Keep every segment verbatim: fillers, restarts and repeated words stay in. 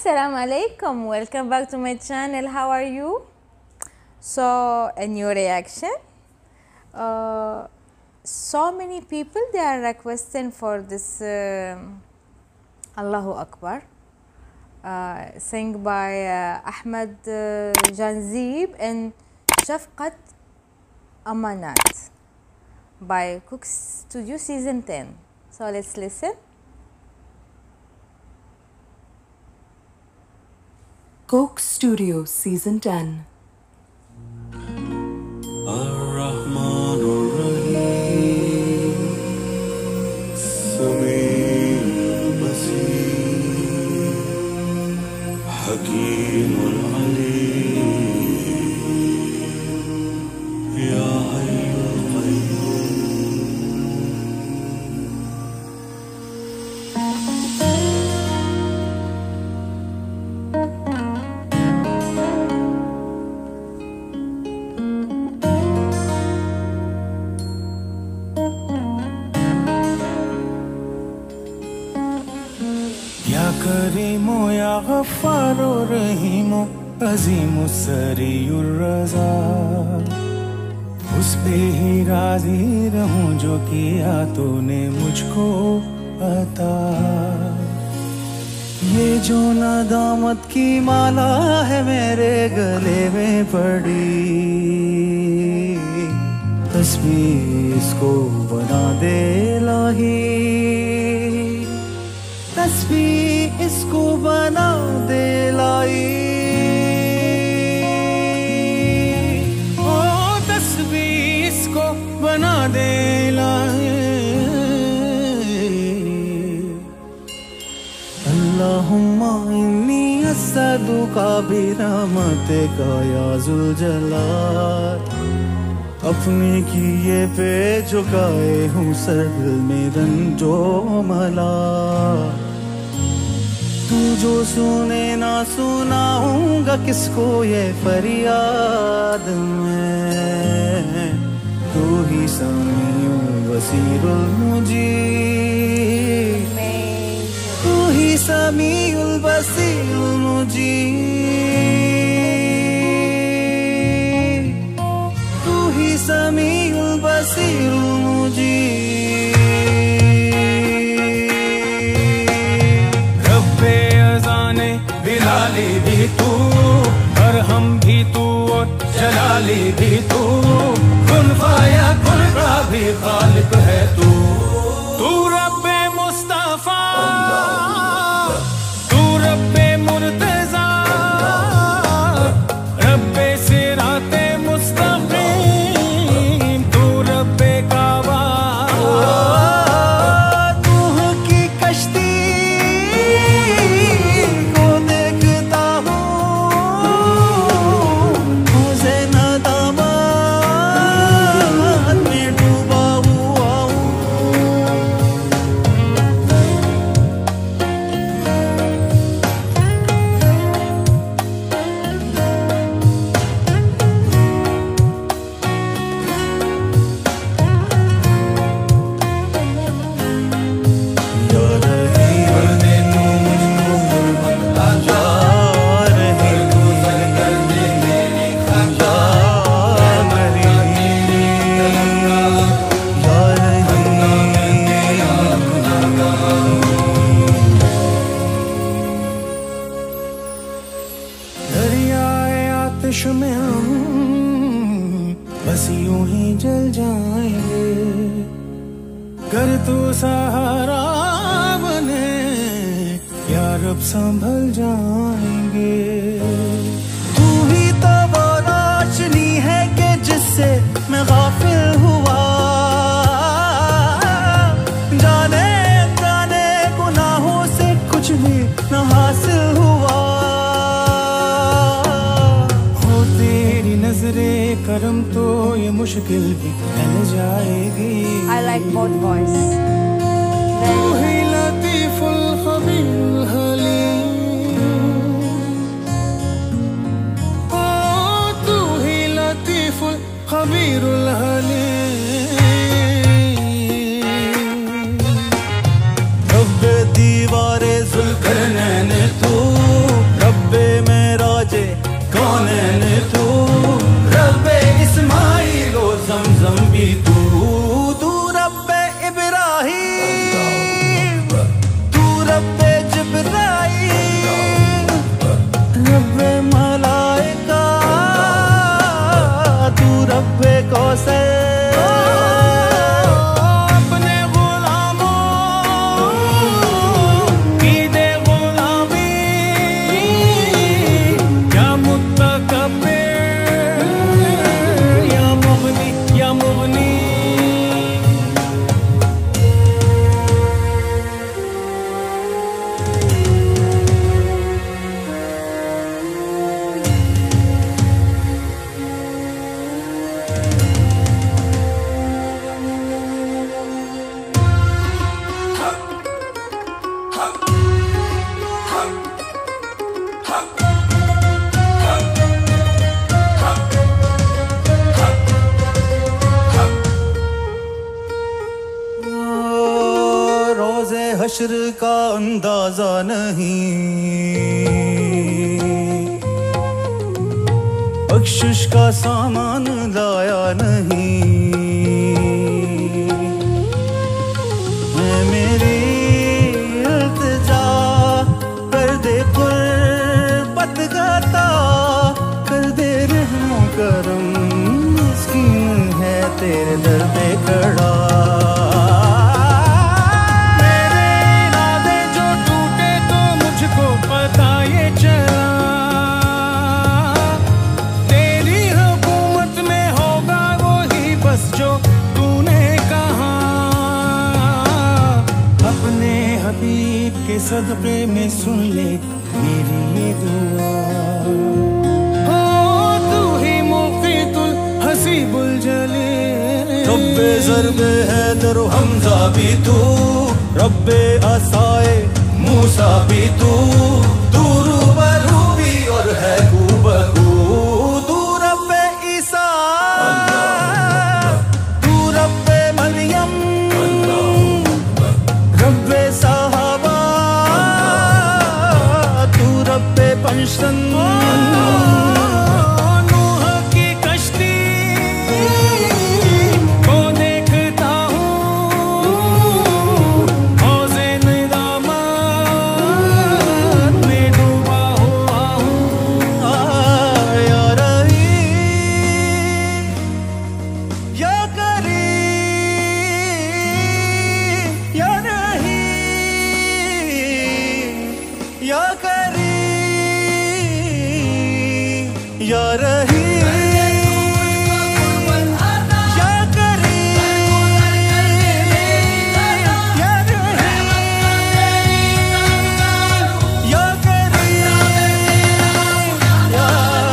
Assalamu alaikum, welcome back to my channel. How are you? So, a new reaction. Uh, so many people they are requesting for this uh, Allahu Akbar uh, sing by uh, Ahmed uh, Janzib and Shafqat Amanat by Cook Studio Season ten. So let's listen. Coke Studio Season ten. Ar-Rahman Ar-Rahim, Sami' Basir, Hakim Al-Alim, Ya Hayy Al-Qayyum. या करीमो या गफ्फारो रहीमो अजीमो सरीउर रज़ा, उस पे ही राज़ी रहूं जो किया तूने मुझको अता। ये जो नदामत की माला है मेरे गले में पड़ी, तस्बीह इसको बना दे लाही, तस्बीह इसको बना दे लाई, ओ तस्बीह इसको बना दे लाई। अल्लाहुम्मा इन्नी अस्सअलुका बिरहमतिका या जुल जलाल, अपने किए पे झुकाए हूँ सर दिल में रंजो मला। तू जो सुने ना सुनाऊंगा किसको ये फरियाद में, तू ही समीउल बसीरुल मुजीब, तू ही समीउल बसीरुल मुजीब, तू ही समीउल बसीरुल मुजीब। बिलाली भी तू और हम भी तू और जलाली भी तू, कुन फाया कुन का भी खालिक है तू। तू रब्बे मुस्तफा, तू रब्बे मुर्तजा, रब्बे सिराते मुस्तकीम, तू रब्बे काबा। में हम बस यूं ही जल जाएंगे, कर तू सहारा बने या रब संभल जाएंगे। तू ही तो वो रोशनी है कि जिससे मैं गाफिल हुआ, जाने जाने गुनाहों से कुछ भी न हासिल हुआ। नजरे करम तो ये मुश्किल भी टल जाएगी। I like both voice. तू ही लतीफुल खबीरुल हलीम, ओ तू ही लतीफुल खबीरुल हलीम। रब्बे दीवारे जुल्करनैन तू कौसर अपने गुलामों की दे गुलामी या मुतकब्बिर या मुगनी या मुगनी हश्र का अंदाजा नहीं बख्शिश का सामान लाया नहीं मैं मेरी इल्तिजा कर दे कुर्बत गाता कर दे रहमो करम मिस्कीन है तेरे दर पे खड़ा सदक़े में सुन ले मेरी ये दुआ हो तू ही मुक़ीतुल हसीबुल जलील रब्बे ज़रबे हैदर हमज़ा भी तू रब्बे असाए मूसा भी तू तू रूबरू भी और है खूबरू तू रब्बे ईसा तू रब्बे मरियम रब्बे साहबा पंचतन नूह की कश्ती को देखता हूँ हौज़े निज़ामत में डूबा हुआ हूँ या रही या करी या रही या करी या रही या करी या रही या करी या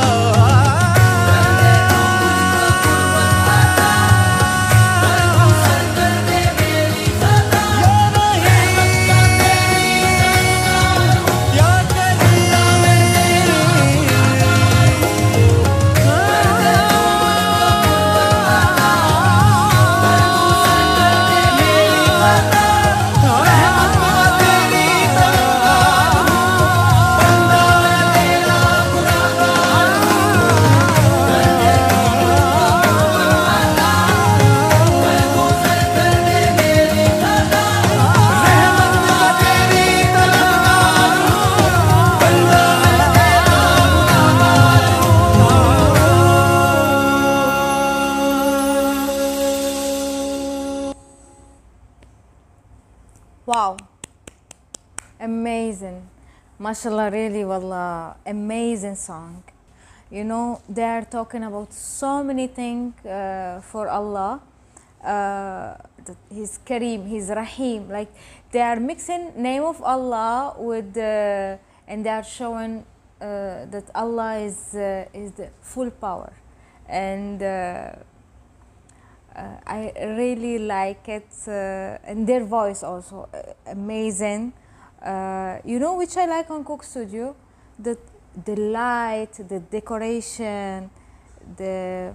Wow, amazing, mashallah, really, wallah, amazing song. You know, they are talking about so many things uh, for Allah. Uh, he's Kareem, He's Rahim. Like they are mixing name of Allah with, uh, and they are showing uh, that Allah is uh, is the full power, and. Uh, Uh, I really like it, uh, and their voice also uh, amazing. Uh, you know which I like on Coke Studio? The the light, the decoration, the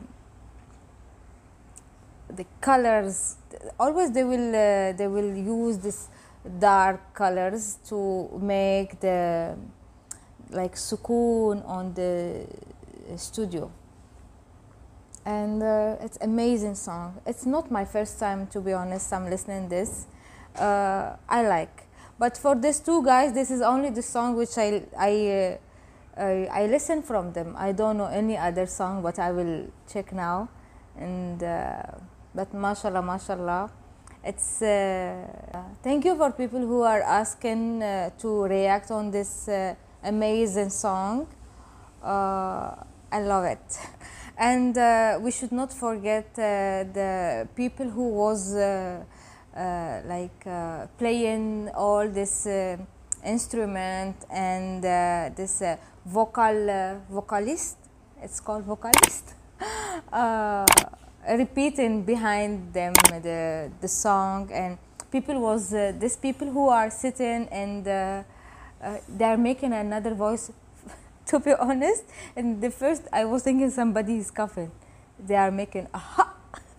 the colors. Always they will uh, they will use this dark colors to make the like sukoon on the studio. And uh, it's amazing song. It's not my first time, to be honest. I'm listening this. Uh, I like, but for these two guys, this is only the song which I I uh, I, I listen from them. I don't know any other song, but I will check now. and uh, but mashallah, mashallah, it's uh, thank you for people who are asking uh, to react on this uh, amazing song. uh, I love it. And uh, we should not forget uh, the people who was uh, uh, like uh, playing all this uh, instrument, and uh, this uh, vocal uh, vocalist, it's called vocalist, uh, repeating behind them the the song. And people was uh, these people who are sitting, and uh, uh, they are making another voice. To be honest, and the first I was thinking somebody is coughing. They are making aha.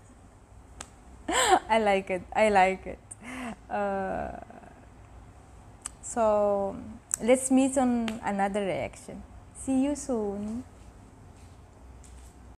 I like it. I like it. Uh, so let's meet on another reaction. See you soon.